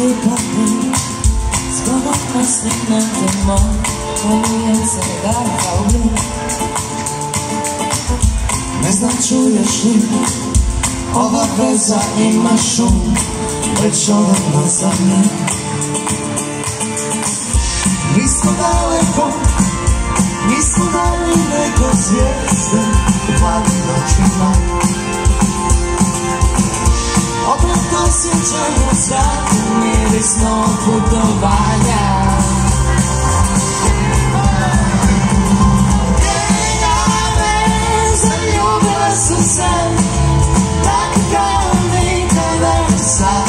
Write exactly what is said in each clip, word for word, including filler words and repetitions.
pati zgodom nasliknete moj pomijem se da kao mi. Ne znam čuješ li, ova veza ima šum, već odavno za mne. Nismo daleko, nismo dalji nego zvijezde u hladnim noćima. Opet osjećamo zraku miris novog putovanja. Jedna me zaljubila sam se, tako kao nikada do sad.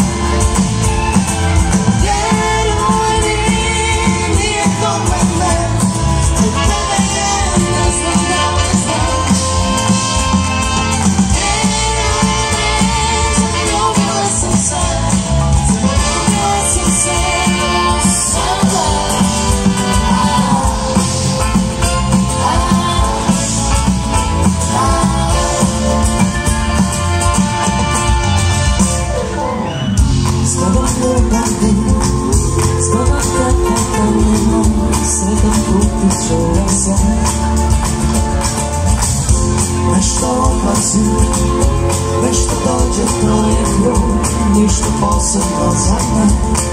Nešto opazi, nešto dođe, to je krug, ništa posebno za me.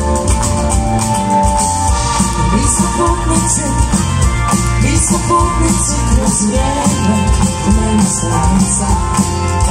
Mi smo putnici, mi smo putnici kroz vrijeme, nema stranica.